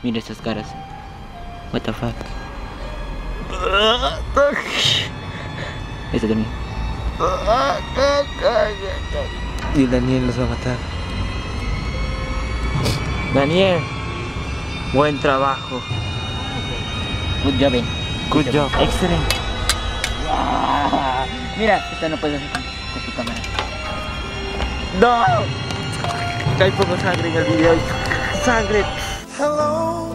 Mira estas caras. What the fuck. Este también. Y Daniel los va a matar. Daniel, buen trabajo. Good job, eh. Good job. Excelente. Mira, esta no puedes hacer con tu cámara. No. Hay poco sangre en el video. Sangre. Hello,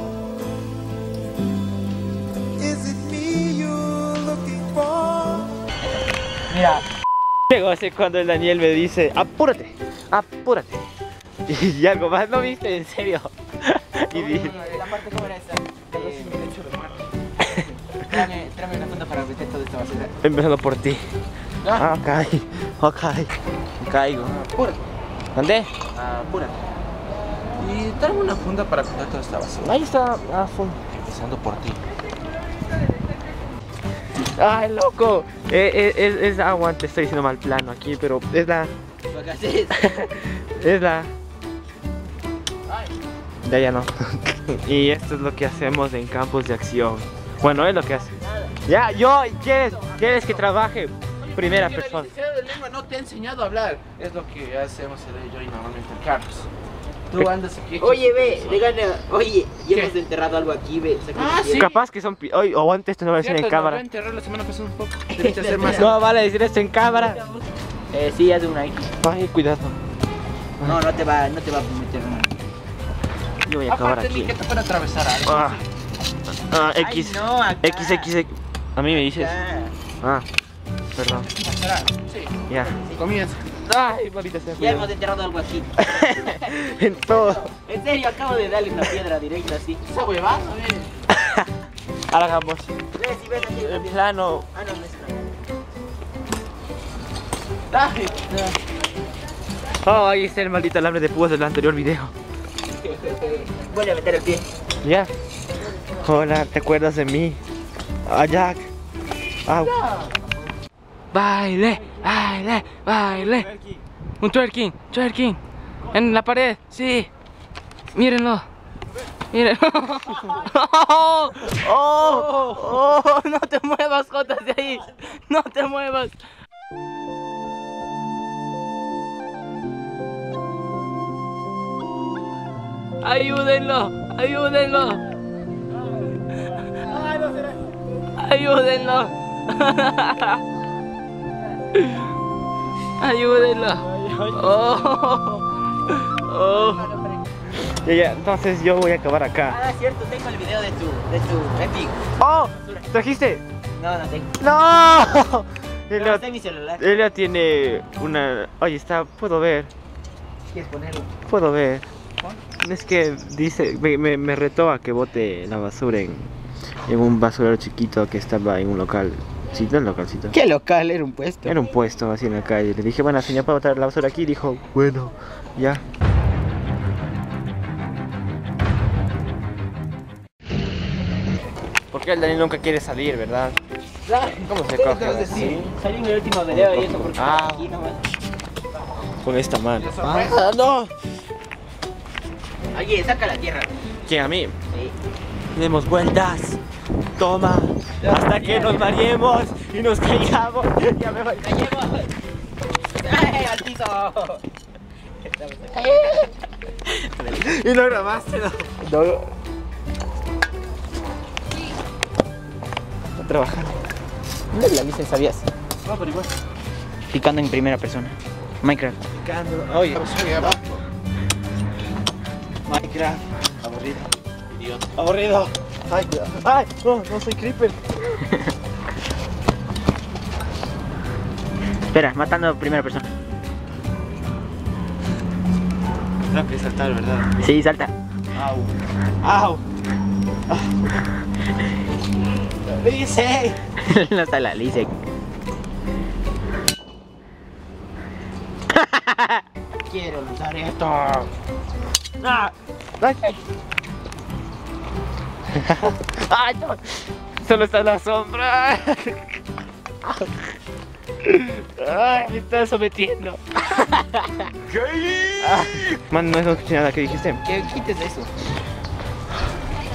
is it me you're looking for? Mira. Llegó así cuando el Daniel me dice, apúrate, apúrate. Y algo más, ¿no viste? En serio. Y dije, La parte cómo era esa. Tráeme una funda para meter toda esta basura. empezando por ti. Ah. Ok. Caigo. Apúrate. ¿Dónde? Apúrate. Y tráeme una funda para meter toda esta basura. Ahí está. Empezando por ti. Ay, loco. Es agua, te estoy diciendo mal plano aquí, pero es la. ¿Lo que haces? Es la. Ya no. Y esto es lo que hacemos en campos de acción. Bueno, es lo que hace. Ya, ¿quieres que trabaje primera persona? El licenciado de lengua no te ha enseñado a hablar. Es lo que hacemos yo y normalmente en Carlos. Tú andas aquí. Oye, ve, le gana. Oye, ya hemos enterrado algo aquí, ve. Ah, sí. Capaz que son. Hoy, o antes esto no va a decir en Cierto, nos va a cámara. enterrar la semana pasada un poco. Debiste hacer más. No vale decir esto en cámara. Sí, haz una X. Ay, cuidado. No te va a meter una. Yo voy a acabar Aparte ni aquí. que te pueda atravesar algo. X. Ay, no, acá. X. A mí me dices. Acá. Perdón. Sí. Ya. Comienza. Ay, maldita sea. Ya cuidado. hemos enterrado algo aquí. En todo. En serio, acabo de darle una piedra directa así. Esa huevada, ve. Ahora hagamos. Ve, si ves aquí. En plano. Ah, no, no es Dale. Oh, ahí está el maldito alambre de púas del anterior video. Vuelve a meter el pie. Ya. Hola, ¿te acuerdas de mí? Ah, Jack. Au. Baile. Un twerking. En la pared, sí. Mírenlo. Oh, no te muevas, Jotas, de ahí. No te muevas. Ayúdenlo. Ayúdenlo. Ya, entonces yo voy a acabar acá. Ah, cierto, tengo el video de tu Epic. ¡Oh! ¿Trajiste? No tengo. ¡No! No, está en mi celular. Ella tiene una... Oye, puedo ver. ¿Quieres ponerlo? Puedo ver. Es que dice, me retó a que bote la basura en un basurero chiquito que estaba en un local. Sí, no un localcito. ¿Qué local? Era un puesto. Era un puesto así en la calle. Le dije, bueno, señor, ¿puedo botar la basura aquí? Y dijo, bueno, ya. Porque el Daniel nunca quiere salir, ¿verdad? ¿Cómo se coge? Así? Salí en el último video y eso porque Ah. aquí nomás. Con esta mano. Ah, no! Oye, saca la tierra. ¿Quién, a mí? Sí. Demos vueltas. Toma. Hasta que nos mareemos y nos caigamos. Ya me voy. ¡La llevo! ¡Ay, al piso! Y no grabaste, no. No. Está trabajando. ¿Dónde la licencia sabías? No, pero igual. Picando en primera persona. Minecraft. Picando. Oye. Soy abajo. Minecraft. Aburrido. Idiota. Aburrido. Ay, cuidado. Ay, no soy creeper. Espera, matando en primera persona. Tengo que saltar, ¿verdad? Sí, salta. Au. Dice. No está la Lice. Quiero usar esto. Ah. Ay, no. Solo está la sombra. Ay, me está sometiendo. Man, no escuché nada que dijiste. ¿Qué quites eso?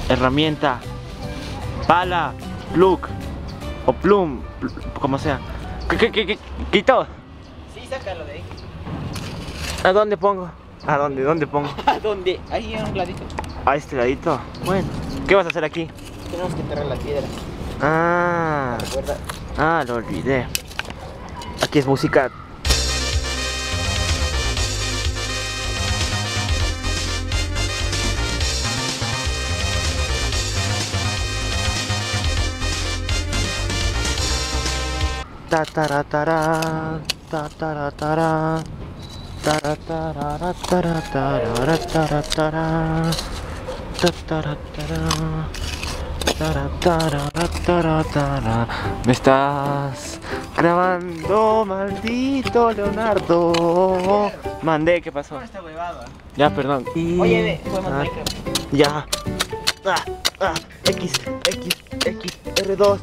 herramienta, pala, plug o plum, como sea. ¿Qué quito? Sí, sácalo de ahí. ¿A dónde pongo? ¿A dónde? ¿Dónde pongo? ¿A dónde? Ahí a un ladito. A este ladito. Bueno, ¿qué vas a hacer aquí? Tenemos que enterrar la piedra. Ah, Recuerda. lo olvidé. Aquí es música. Ta taratara, ta taratara, taratara, taratara, taratara, ta taratara, taratara, taratara. ¿Me estás grabando, maldito Leonardo? Mandé, ¿qué pasó? Esta huevada. Ya, perdón. Oye, podemos Minecraft. Ya. X, R2,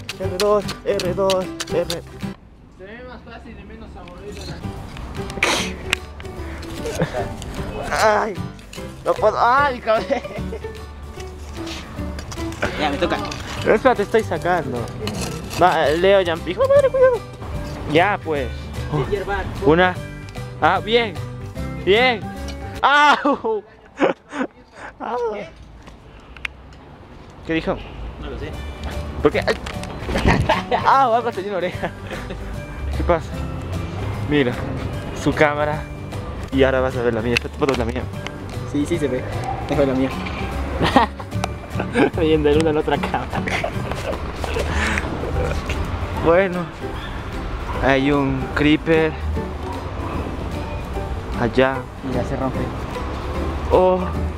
R. Se ve más fácil y menos aburrido. Ay, no puedo. Ay, cabrón. Ya, me toca. No, espera, te estoy sacando. Va, Leo, Jampi. Madre, cuidado. Ya, pues. Una. Ah, bien. Bien. ¡Au! Au. ¿Qué dijo? No lo sé. ¿Por qué? ¡Ay! ¡Ah! Algo tenía una oreja. ¿Qué pasa? Mira, su cámara. Y ahora vas a ver la mía. Esta foto es la mía. Sí, sí se ve. Dejo la mía. Viendo el uno en otra cámara. Bueno, hay un creeper allá. Mira, se rompe. Oh,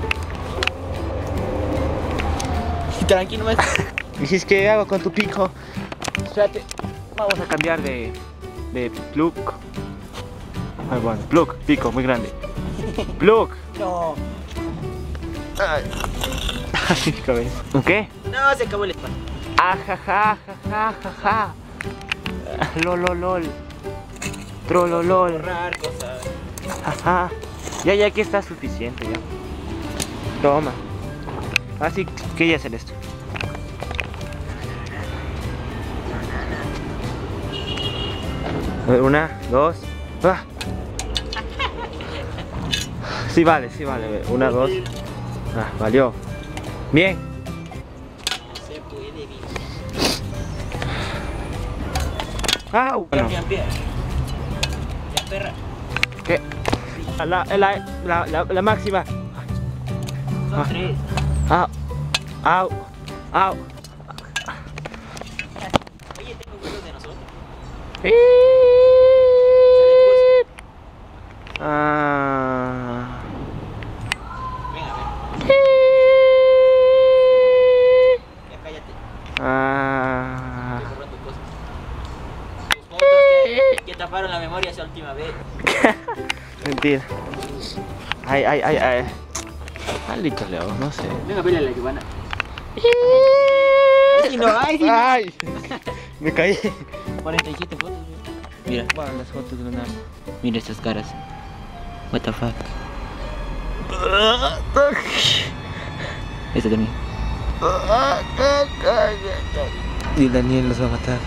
Tranquilo, más. dices que hago con tu pico. Espérate, vamos a cambiar de plug. Ay, bueno, plug, pico, muy grande. Plug. No. Ay, mi cabeza. ¿Un qué? No, se acabó el espacio. Ajajajajaja. Lololol. Trololol. Borrar cosas. Ajá. Ya aquí está suficiente ya. Toma. Así que ya hacer esto. Una, dos. ¡Ah! Sí vale. Una, dos. Ah, valió. Bien. Se puede vivir. ¡Au! Bueno, Ya, perra. ¿qué? La máxima. Son tres. Au. Au. Au. Oye, tengo fotos de nosotros. Ah. Ven a ver. Ya cállate. Ah. Estoy borrando cosas. Tus fotos que taparon la memoria esa última vez. Mentira. Ay. Maldito Leo, no sé. Venga a verle a la Giovanna. Ay, no, ay. Me caí. 47 fotos. Mira. Bueno, las fotos de Leonardo. Mira estas caras. What the fuck. Esta también. Y Daniel los va a matar.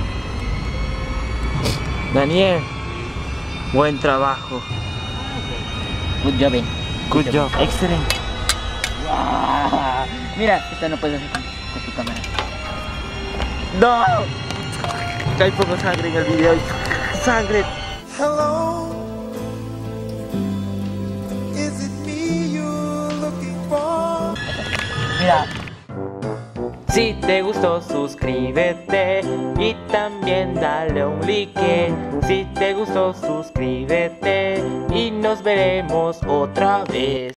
Daniel, buen trabajo. Good job, Good job. Excelente. Mira, esta no puedes hacer con tu cámara. No. Hay poco sangre en el video. Sangre. Hello, is it me you're looking for? Mira. Si te gustó, suscríbete y también dale un like. Si te gustó, suscríbete y nos veremos otra vez.